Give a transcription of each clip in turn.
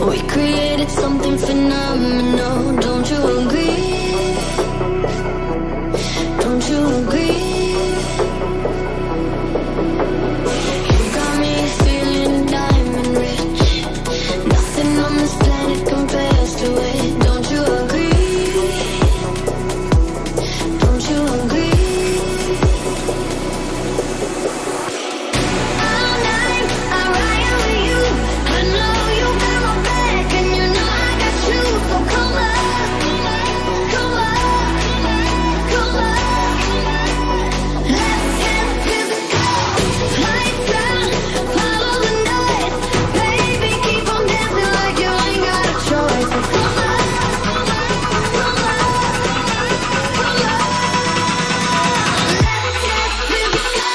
We created something phenomenal, don't you agree? Don't you agree? You got me feeling diamond rich. Nothing on this planet compares to it. Don't you agree? Don't you agree? All night I ride with you. I know you got my back, and you know I got you. So come on, come on, come on. Let's get physical. Lights out, follow the noise. Baby, keep on dancing like you ain't got a choice. So come on, come on, come on. Let's get physical.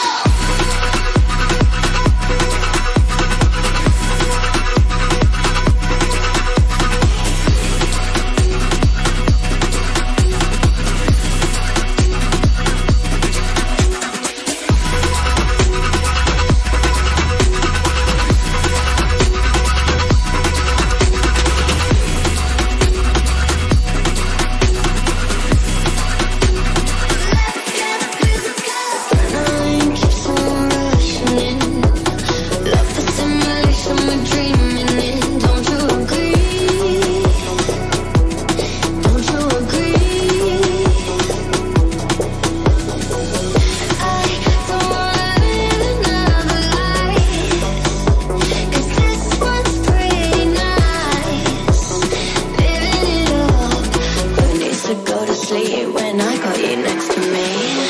Adrenaline keeps on rushing in. Love the simulation we're dreaming in. Don't you agree? Don't you agree? I don't wanna live another life, 'cause this one's pretty nice. Living it up, who needs to go to sleep when I got you next to me?